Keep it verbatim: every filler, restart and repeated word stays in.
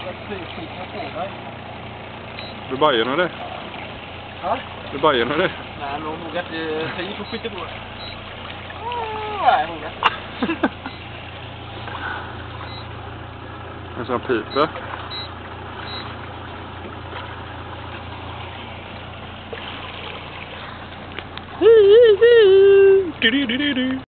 Du bajar det? Ja? Du bajar det? Nej, men hon vågar inte ta i på skiten på det. Nej, hon vågar. En sån pipa. Du, du, du, du.